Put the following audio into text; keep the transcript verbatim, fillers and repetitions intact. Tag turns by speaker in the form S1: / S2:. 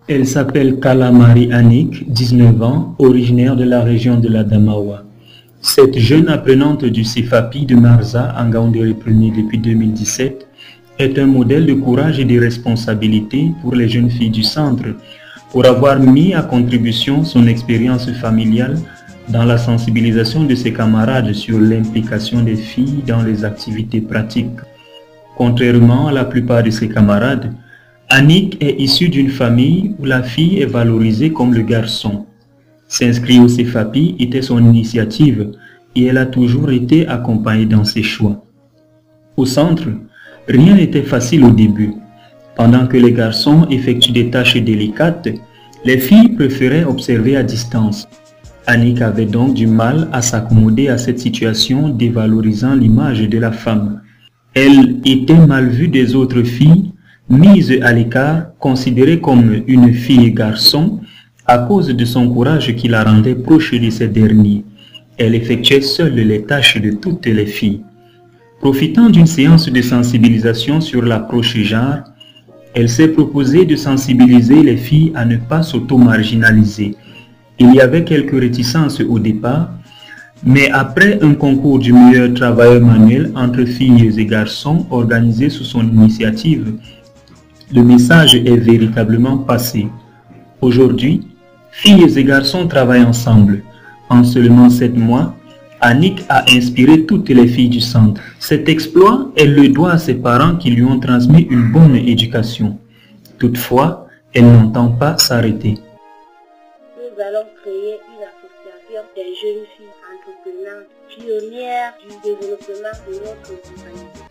S1: Elle s'appelle Kala Marie Annick, dix-neuf ans, originaire de la région de l'Adamawa. Cette jeune apprenante du CEFAPI de Marza, en Ngaoundéré premier depuis deux mille dix-sept, est un modèle de courage et de responsabilité pour les jeunes filles du centre, pour avoir mis à contribution son expérience familiale dans la sensibilisation de ses camarades sur l'implication des filles dans les activités pratiques. Contrairement à la plupart de ses camarades, Annick est issue d'une famille où la fille est valorisée comme le garçon. S'inscrire au CEFAPI était son initiative et elle a toujours été accompagnée dans ses choix. Au centre, rien n'était facile au début. Pendant que les garçons effectuent des tâches délicates, les filles préféraient observer à distance. Annick avait donc du mal à s'accommoder à cette situation dévalorisant l'image de la femme. Elle était mal vue des autres filles, mise à l'écart, considérée comme une fille garçon à cause de son courage qui la rendait proche de ces derniers. Elle effectuait seule les tâches de toutes les filles. Profitant d'une séance de sensibilisation sur l'approche genre, elle s'est proposée de sensibiliser les filles à ne pas s'auto-marginaliser. Il y avait quelques réticences au départ, mais après un concours du meilleur travailleur manuel entre filles et garçons organisé sous son initiative, le message est véritablement passé. Aujourd'hui, filles et garçons travaillent ensemble. En seulement sept mois, Annick a inspiré toutes les filles du centre. Cet exploit, elle le doit à ses parents qui lui ont transmis une bonne éducation. Toutefois, elle n'entend pas s'arrêter.
S2: Nous allons créer une association des jeunes filles entreprenantes, pionnières du développement de notre compagnie.